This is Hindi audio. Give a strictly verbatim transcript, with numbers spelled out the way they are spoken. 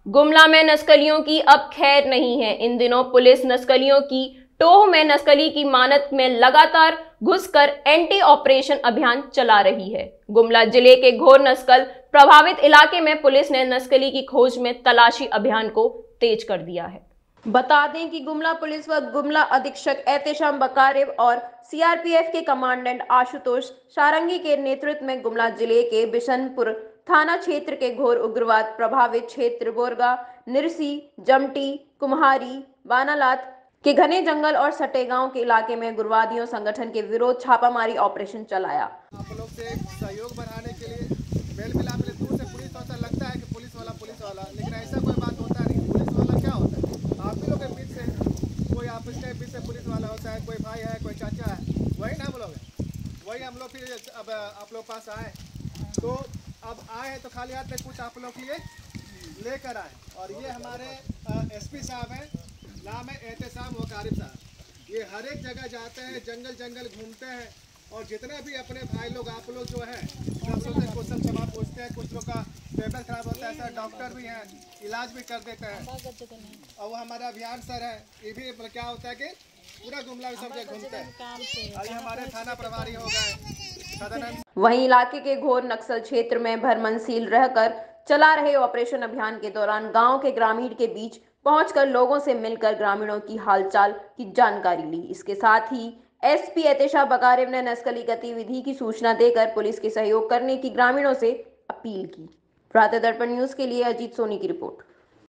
गुमला में नक्सलियों की अब खैर नहीं है। इन दिनों पुलिस नक्सलियों की टोह में नक्सली की मानत में लगातार घुसकर एंटी ऑपरेशन अभियान चला रही है। गुमला जिले के घोर नक्सल प्रभावित इलाके में पुलिस ने नक्सली की खोज में तलाशी अभियान को तेज कर दिया है। बता दें कि गुमला पुलिस व गुमला अधीक्षक एहतेशाम बकारेव और सीआरपीएफ के कमांडेंट आशुतोष सारंगी के नेतृत्व में गुमला जिले के बिशनपुर थाना क्षेत्र के घोर उग्रवाद प्रभावित क्षेत्र बोरगा, निरसी, जमटी, कुम्हारी, बानालात के घने जंगल और सटे गांव के इलाके में उग्रवादियों संगठन के विरोध छापामारी ऑपरेशन चलाया। आप लोग से सहयोग बढ़ाने के लिए मेल मिलाप में दूर से पुलिस वाला लगता है कि पुलिस वाला पुलिस वाला, लेकिन ऐसा कोई बात होता नहीं। पुलिस वाला क्या होता है, आप ही लोग के बीच से कोई आपस के बीच से पुलिस वाला होता है, कोई भाई है, कोई चाचा है, वही ना हम लोग हैं। वही हम लोग फिर अब आप लोग पास आए, तो अब आए हैं तो खाली हाथ में कुछ आप लोग के लिए लेकर आए। और ये हमारे एसपी साहब हैं, नाम है एहतेशाम बकारेव साहब। ये हर एक जगह जाते हैं, जंगल जंगल घूमते हैं और जितने भी अपने भाई लोग आप लोग जो है सब लोग से क्वेश्चन जवाब पूछते हैं। कुछ लोग का पेपर खराब होता है, सर डॉक्टर भी हैं, इलाज भी कर देते हैं। और वो हमारा अभियान सर है, ये भी क्या होता है कि पूरा गुमला में सब जगह घूमते हैं। और ये हमारे थाना प्रभारी हो गए। वहीं इलाके के घोर नक्सल क्षेत्र में भरमनशील रहकर चला रहे ऑपरेशन अभियान के दौरान गांव के ग्रामीण के बीच पहुंचकर लोगों से मिलकर ग्रामीणों की हालचाल की जानकारी ली। इसके साथ ही एसपी एहतेशाम बकारेव ने नक्सली गतिविधि की सूचना देकर पुलिस के सहयोग करने की ग्रामीणों से अपील की। प्रातः दर्पण न्यूज के लिए अजीत सोनी की रिपोर्ट।